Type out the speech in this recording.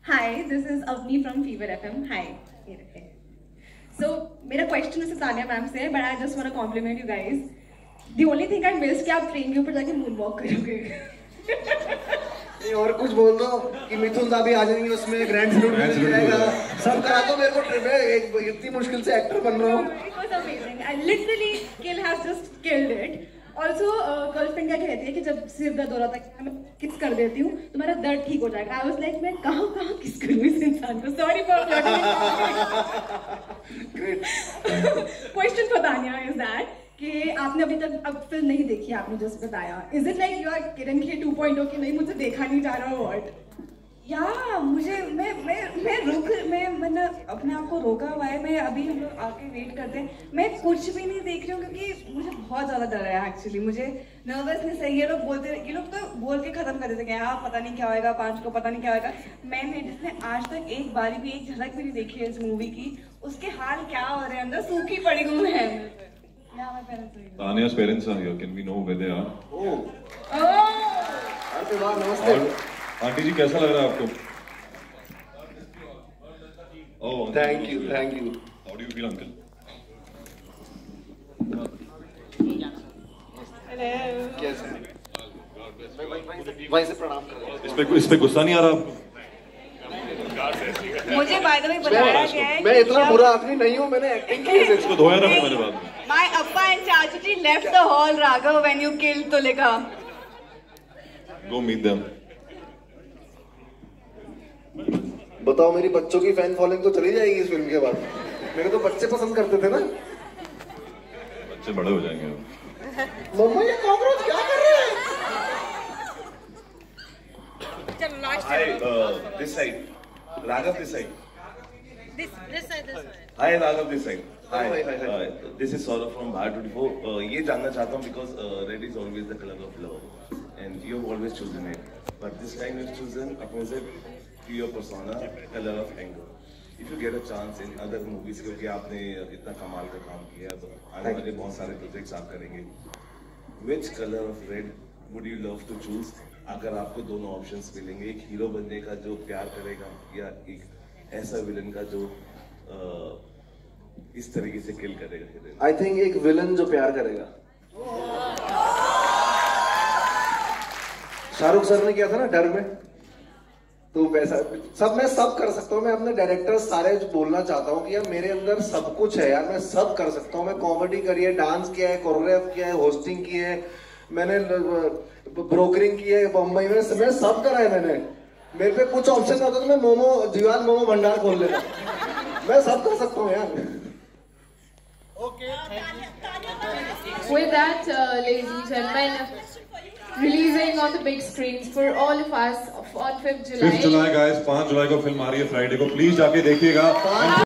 Hi, this is Avni from Fever FM. Hi. So, मेरा question is Tania ma'am से, but I just want to compliment you guys. The only thing I missed कि आप train के ऊपर जाके moonwalk करोगे. नहीं और कुछ बोल दो कि मिथुन दा भी आ जाएंगे उसमें ग्रैंड सैल्यूट मिल जाएगा. सब करा दो मेरे को ट्रिप है एक इतनी मुश्किल से एक्टर बन रहा हूँ. It was amazing. I literally Kill has just killed it. Also, girlfriend क्या कहती है कि जब सिर दर्द हो रहा था मैं किस कर देती हूँ तुम्हारा दर्द ठीक हो जाएगा. I was like मैं कहाँ किस करूँ इस इंसान को. Sorry for Great. Question for Tanya is that कि आपने अभी तक अब फिल्म नहीं देखी आपने जस्ट बताया. Is it like you are किरण खेर 2.0 कि नहीं मुझे देखा नहीं जा रहा what? या मुझे मैंने अपने आप को रोका हुआ है. मैं अभी हम लोग आके वेट करते हैं. मैं कुछ भी नहीं देख रही हूँ क्योंकि मुझे बहुत ज्यादा डर है एक्चुअली. मुझे नर्वसनेस है. ये लोग तो बोल के खत्म कर देते हैं हाँ पता नहीं क्या होएगा 5 को पता नहीं क्या होएगा. मैंने जिसने आज तक एक बारी भी एक झलक भी नहीं देखी है इस मूवी की उसके हाल क्या हो रहे हैं अंदर सूखी पड़ी हुई है. Tanya's parents are here. Can we know where they are? नमस्ते. आंटी जी कैसा लग रहा है आपको? Oh, Thank you. How do you feel, uncle? कैसे? वहीं से प्रणाम कर. इस पे गुस्सा नहीं आ रहा आपको? मुझे बाय द वे बताया गया है मैं इतना बुरा आदमी नहीं हूँ. मैंने एक्टिंग की है. इसको धोया ना मैंने बाद में. My Appa and Chachuji left the hall, Raghav, when you killed Tulika. Go meet them. बताओ मेरी बच्चों की फैन फॉलोइंग तो चली जाएगी इस फिल्म के बाद. मेरे तो बच्चे पसंद करते थे ना. बच्चे बड़े हो जाएंगे. मम्मा ये कॉकरोच क्या कर रहे हैं? Hi, this side. Raghav, this side. This side. Hi, Raghav, this side. Hi. This is Saurabh from Bar 24. ये जानना चाहता हूँ because red is always the color of love, and you have always chosen it. But this time you've chosen opposite to your persona, color of anger. If you get a chance in other movies, क्योंकि आपने इतना कमाल का काम किया तो आने वाले बहुत सारे प्रोजेक्ट्स आप करेंगे. Which color of red would you love to choose? अगर आपको दोनों ऑप्शंस मिलेंगे, एक हीरो बनने का जो प्यार करेगा या एक ऐसा विलन का जो इस तरीके से किल करेगा. आई थिंक एक विलन जो प्यार करेगा. शाहरुख सर ने किया था ना डर में. तो वैसा मैं सब कर सकता हूँ. मैं अपने डायरेक्टर सारे बोलना चाहता हूँ कि यार मेरे अंदर सब कुछ है यार. मैं सब कर सकता हूँ. मैं कॉमेडी करी है, डांस किया है, कोरियोग्राफ किया है, होस्टिंग की है, मैंने ब्रोकरिंग की है बम्बई में. मैं सब करा है मैंने. मेरे पे कुछ ऑप्शन होता तो मैं जीवान मोमो भंडार खोल लेता. मैं सब कर सकता हूँ यार. With that, ladies and gentlemen, releasing on the big screens for all of us on 5th July. 5th July, guys. 5 जुलाई को फिल्म आ रही है फ्राइडे को. प्लीज जाके देखिएगा.